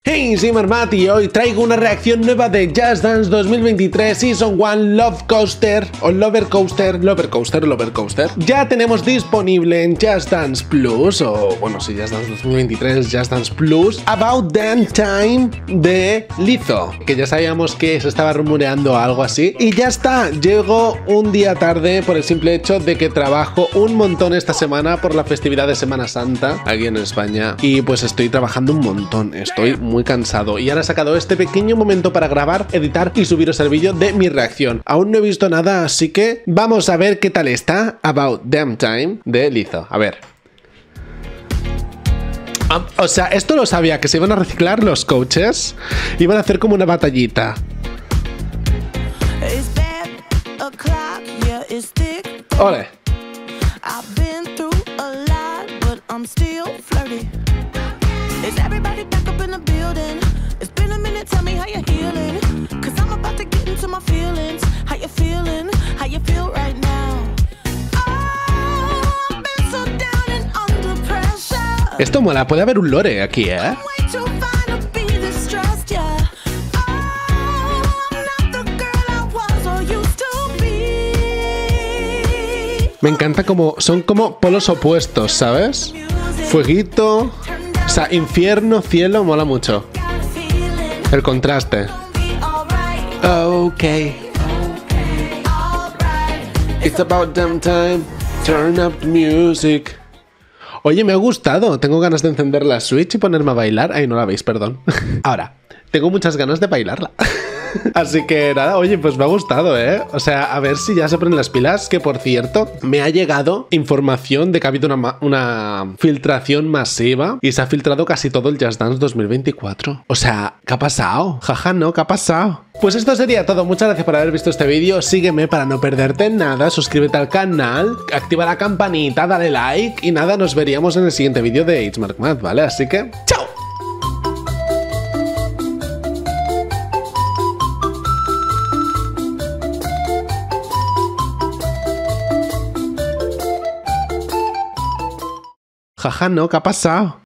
Hey, soy Marmat y hoy traigo una reacción nueva de Just Dance 2023 Season 1 Love Coaster o Lover Coaster. Ya tenemos disponible en Just Dance Plus, o bueno, si Just Dance 2023 Just Dance Plus, About Damn Time de Lizzo, que ya sabíamos que se estaba rumoreando algo así. Y ya está, llego un día tarde por el simple hecho de que trabajo un montón esta semana por la festividad de Semana Santa aquí en España. Y pues estoy trabajando un montón, estoy muy cansado y ahora he sacado este pequeño momento para grabar, editar y subiros el vídeo de mi reacción. Aún no he visto nada, así que vamos a ver qué tal está About Damn Time de Lizzo. A ver. O sea, esto lo sabía, que se iban a reciclar los coaches, iban a hacer como una batallita. Ole. Is everybody back up in the building? It's been a minute, tell me how you're healing. Cause I'm about to get into my feelings. How you feeling? How you feel right now? Oh, I've been so down and under pressure. Esto mola, puede haber un lore aquí, ¿eh? Me encanta como son como polos opuestos, ¿sabes? Fueguito. O sea, infierno, cielo, mola mucho. El contraste. Ok. It's about damn time. Turn up the music. Oye, me ha gustado. Tengo ganas de encender la Switch y ponerme a bailar. Ay, no la veis, perdón. Ahora, tengo muchas ganas de bailarla. Así que nada, oye, pues me ha gustado, ¿eh? O sea, a ver si ya se ponen las pilas. Que por cierto, me ha llegado información de que ha habido una filtración masiva y se ha filtrado casi todo el Just Dance 2024. O sea, ¿qué ha pasado? Jaja, no, ¿qué ha pasado? Pues esto sería todo. Muchas gracias por haber visto este vídeo. Sígueme para no perderte nada. Suscríbete al canal, activa la campanita, dale like y nada, nos veríamos en el siguiente vídeo de It's Marmat, ¿vale? Así que, ¡chao! Jaja, no, ¿qué ha pasado?